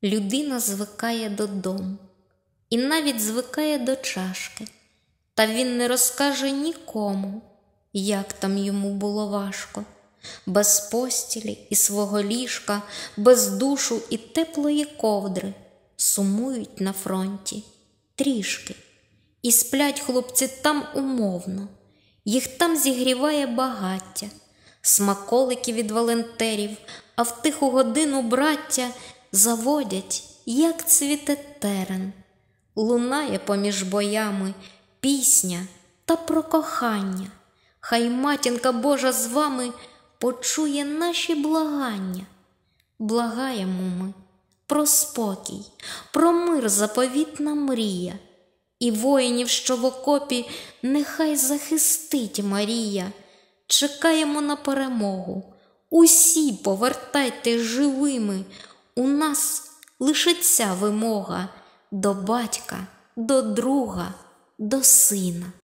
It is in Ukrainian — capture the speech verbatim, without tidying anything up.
Людина звикає додому і навіть звикає до чашки, та він не розкаже нікому, як там йому було важко. Без постілі і свого ліжка, без душу і теплої ковдри сумують на фронті трішки. І сплять хлопці там умовно, їх там зігріває багаття, смаколики від волонтерів, а в тиху годину браття заводять, як цвіте терен. Лунає поміж боями пісня та про кохання. Хай матінка Божа з вами почує наші благання. Благаємо ми про спокій, про мир заповітна мрія. І воїнів, що в окопі, нехай захистить Марія. Чекаємо на перемогу. Усі повертайте живими. У нас лише ця вимога до батька, до друга, до сина.